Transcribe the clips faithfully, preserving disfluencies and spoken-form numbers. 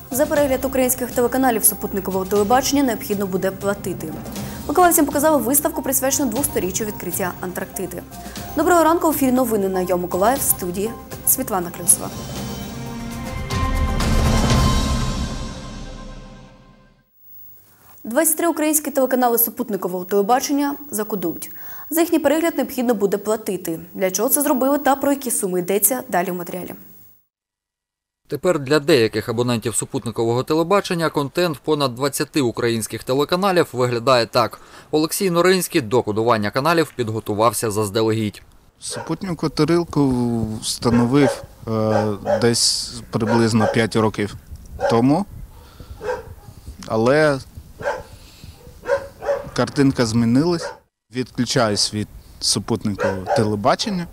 За перегляд українських телеканалів супутникового телебачення необхідно буде платити. Миколаївцям показали виставку, присвячену двохсторіччю відкриття Антарктиди. Доброго ранку, у ефірі новини на Йо Миколаїв, в студії Світлана Крисова. двадцять три українські телеканали супутникового телебачення закодують. За їхній перегляд необхідно буде платити. Для чого це зробили та про які суми йдеться далі в матеріалі. Тепер для деяких абонентів супутникового телебачення контент понад двадцяти українських телеканалів виглядає так. Олексій Норинський до кодування каналів підготувався заздалегідь. Супутникову тарілку встановив е, десь приблизно п'ять років тому, але картинка змінилась. Відключаюсь від супутникового телебачення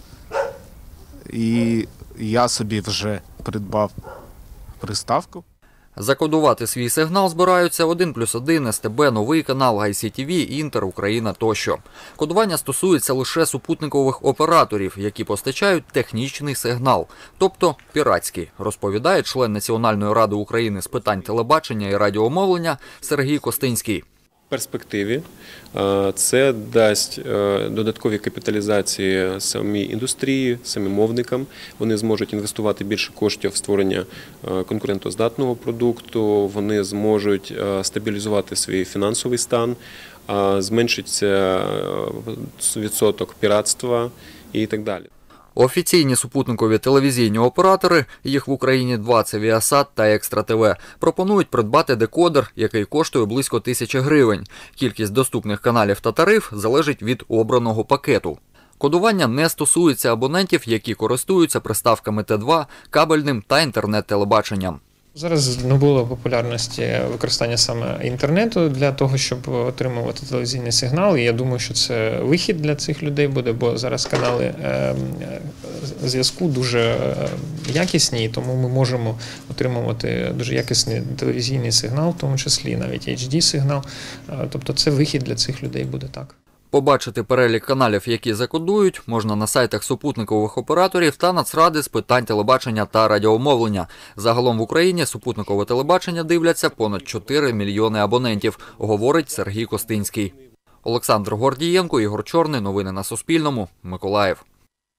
і я собі вже придбав приставку. Закодувати свій сигнал збираються один плюс один, ес те бе, Новий канал, ай сі ті ві, Інтер, Україна тощо. Кодування стосується лише супутникових операторів, які постачають технічний сигнал, тобто піратський, розповідає член Національної ради України з питань телебачення і радіомовлення Сергій Костинський. В перспективі це дасть додаткові капіталізації самій індустрії, самим мовникам. Вони зможуть інвестувати більше коштів в створення конкурентоздатного продукту, вони зможуть стабілізувати свій фінансовий стан, зменшиться відсоток піратства і так далі. Офіційні супутникові телевізійні оператори, їх в Україні два – це Віасат та Екстра те ве, пропонують придбати декодер, який коштує близько тисячі гривень. Кількість доступних каналів та тариф залежить від обраного пакету. Кодування не стосується абонентів, які користуються приставками те два, кабельним та інтернет-телебаченням. Зараз набуло популярності використання саме інтернету для того, щоб отримувати телевізійний сигнал. І я думаю, що це вихід для цих людей буде, бо зараз канали зв'язку дуже якісні, тому ми можемо отримувати дуже якісний телевізійний сигнал, в тому числі навіть ейч ді сигнал. Тобто це вихід для цих людей буде так. Побачити перелік каналів, які закодують, можна на сайтах супутникових операторів та Нацради з питань телебачення та радіомовлення. Загалом в Україні супутникове телебачення дивляться понад чотири мільйони абонентів, говорить Сергій Костинський. Олександр Гордієнко, Ігор Чорний. Новини на Суспільному. Миколаїв.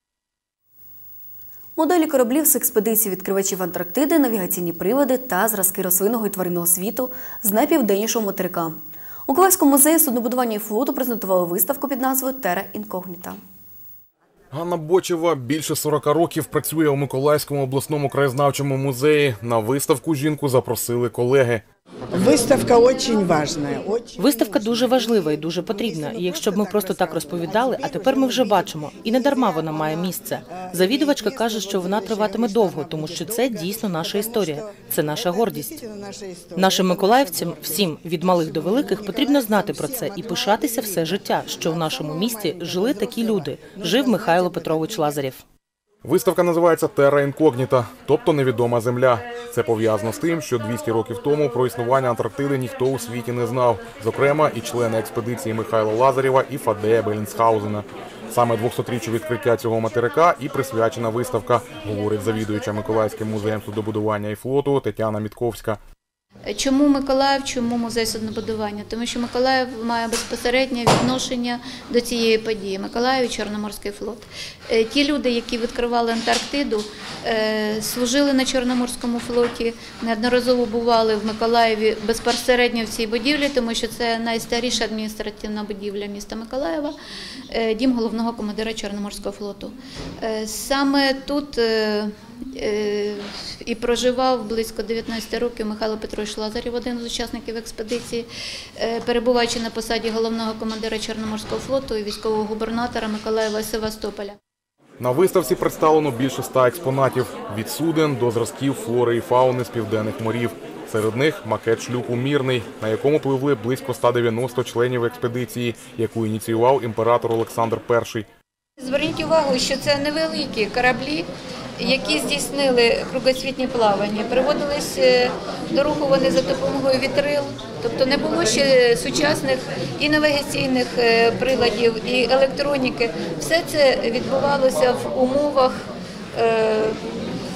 Моделі кораблів з експедиції відкривачів Антарктиди, навігаційні прилади та зразки рослинного і тваринного світу з найпівденнішого материка. У Миколаївському музеї суднобудування і флоту презентували виставку під назвою «Терра інкогніта». Ганна Бочева більше сорока років працює у Миколаївському обласному краєзнавчому музеї. На виставку жінку запросили колеги. Виставка дуже важлива. Виставка дуже важлива і дуже потрібна. І якщо б ми просто так розповідали, а тепер ми вже бачимо. І не дарма вона має місце. Завідувачка каже, що вона триватиме довго, тому що це дійсно наша історія. Це наша гордість. Нашим миколаївцям, всім, від малих до великих, потрібно знати про це і пишатися все життя, що в нашому місті жили такі люди. Жив Михайло Петрович Лазарєв. Виставка називається «Терра інкогніта», тобто невідома земля. Це пов'язано з тим, що двісті років тому про існування Антарктиди ніхто у світі не знав. Зокрема, і члени експедиції Михайла Лазарєва і Фадея Беллінсхаузена. Саме двохсотріччю відкриття цього материка і присвячена виставка, говорить завідуюча Миколаївським музеєм суднобудування і флоту Тетяна Мітковська. Чому Миколаїв, чому музей суднобудування? Тому що Миколаїв має безпосереднє відношення до цієї події. Миколаїв і Чорноморський флот. Ті люди, які відкривали Антарктиду, служили на Чорноморському флоті, неодноразово бували в Миколаєві безпосередньо в цій будівлі, тому що це найстаріша адміністративна будівля міста Миколаєва, дім головного командира Чорноморського флоту. Саме тут і проживав близько дев'ятнадцяти років Михайло Петрович Лазарєв, один з учасників експедиції, перебуваючи на посаді головного командира Чорноморського флоту і військового губернатора Миколаєва і Севастополя. На виставці представлено більше ста експонатів – від суден до зразків флори і фауни з південних морів. Серед них макет шлюпу «Мірний», на якому пливли близько ста дев'яноста членів експедиції, яку ініціював імператор Олександр Перший. Зверніть увагу, що це невеликі кораблі, які здійснили кругосвітнє плавання. Приводились до руху вони за допомогою вітрил, тобто не було ще сучасних і навігаційних приладів, і електроніки. Все це відбувалося в умовах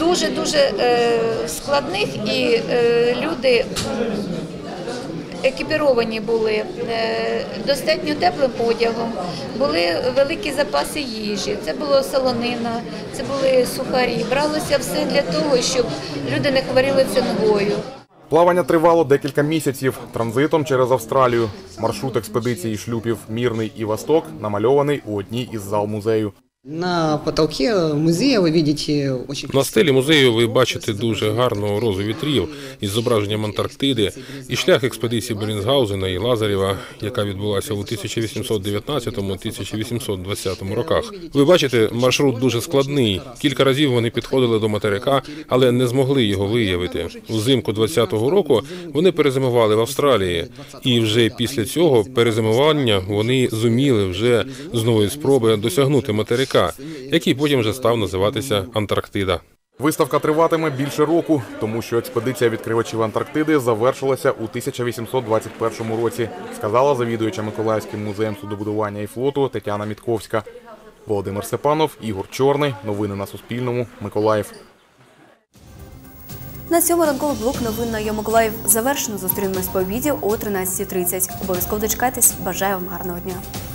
дуже-дуже е, складних, і е, люди екіпіровані були е, достатньо теплим одягом, були великі запаси їжі, це було солонина, це були сухарі. Бралося все для того, щоб люди не хворіли цингою. Плавання тривало декілька місяців транзитом через Австралію. Маршрут експедиції шлюпів «Мірний» і «Восток» намальований у одній із зал музею. На потолке музея ви бачите очень... На стелі музею ви бачите дуже гарну розу вітрів із зображенням Антарктиди і шлях експедиції Беллінсгаузена і Лазарєва, яка відбулася у тисяча вісімсот дев'ятнадцятому - тисяча вісімсот двадцятому роках. Ви бачите, маршрут дуже складний. Кілька разів вони підходили до материка, але не змогли його виявити. Взимку двадцятого року вони перезимували в Австралії. І вже після цього перезимування вони зуміли вже з нової спроби досягнути материка, який потім вже став називатися Антарктида. Виставка триватиме більше року, тому що експедиція відкривачів Антарктиди завершилася у тисяча вісімсот двадцять першому році, сказала завідуюча Миколаївським музеєм суднобудування і флоту Тетяна Мітковська. Володимир Сепанов, Ігор Чорний. Новини на Суспільному. Миколаїв. На цьому ранковий блок новин на Йо Миколаїв завершено. Зустрінемось по обіді о тринадцятій тридцять. Обов'язково дочекайтесь. Бажаю вам гарного дня.